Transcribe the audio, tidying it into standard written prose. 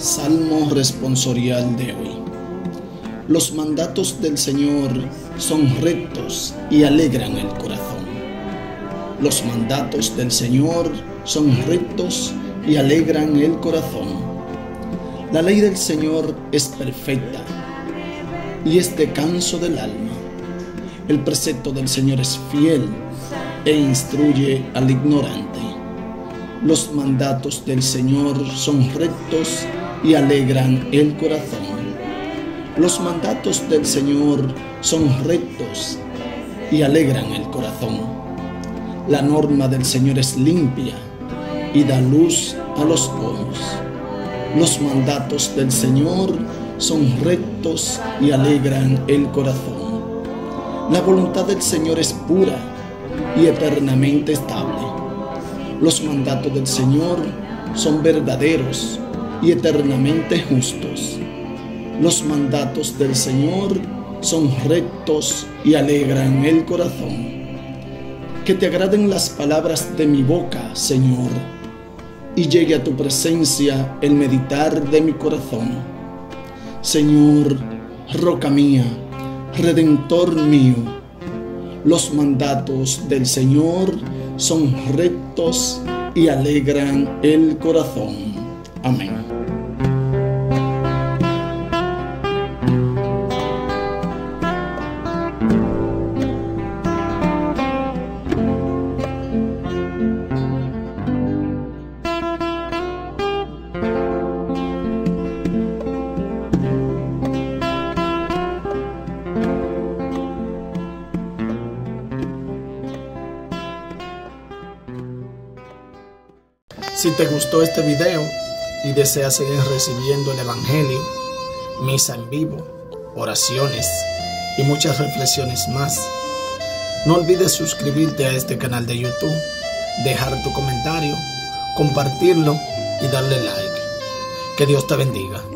Salmo responsorial de hoy. Los mandatos del Señor son rectos y alegran el corazón. Los mandatos del Señor son rectos y alegran el corazón. La ley del Señor es perfecta y es descanso del alma. El precepto del Señor es fiel e instruye al ignorante. Los mandatos del Señor son rectos y alegran el corazón. Los mandatos del Señor son rectos y alegran el corazón. La norma del Señor es limpia y da luz a los ojos. Los mandatos del Señor son rectos y alegran el corazón. La voluntad del Señor es pura y eternamente estable. Los mandatos del Señor son verdaderos y eternamente justos. Los mandatos del Señor son rectos y alegran el corazón. Que te agraden las palabras de mi boca, Señor, y llegue a tu presencia el meditar de mi corazón. Señor, roca mía, redentor mío, los mandatos del Señor son rectos y alegran el corazón. Amén. Si te gustó este video y deseas seguir recibiendo el Evangelio, misa en vivo, oraciones y muchas reflexiones más, no olvides suscribirte a este canal de YouTube, dejar tu comentario, compartirlo y darle like. Que Dios te bendiga.